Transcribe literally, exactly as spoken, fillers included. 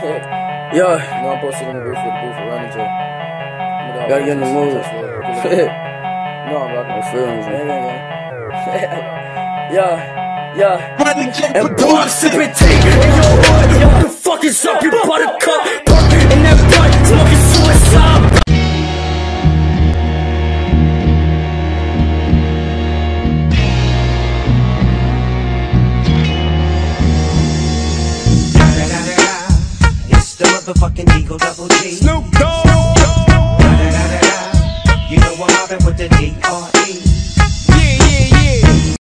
Yeah. No, I'm posted in the booth with the booth for running Joe. Gotta get in the mood. No, I'm rocking the feelings, man. Yeah, yeah. And boy, I'm sipping tea. And yo, what the fuck is up, you buttercup? Park in that blunt, smoking suicide. It's the motherfucking Eagle Double G. Snoop Dogg. You know I'm mobbing with the D R E.